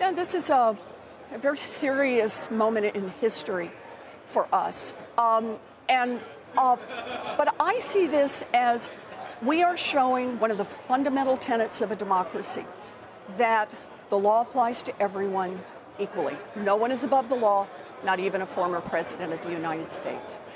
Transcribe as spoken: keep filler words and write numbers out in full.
Yeah, this is a, a very serious moment in history for us. Um, and uh, but I see this as we are showing one of the fundamental tenets of a democracy, that the law applies to everyone equally. No one is above the law, not even a former president of the United States.